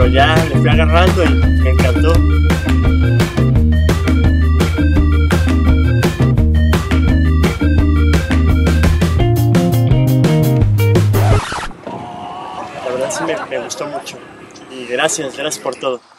pero ya le fui agarrando y me encantó. La verdad sí me gustó mucho y gracias por todo.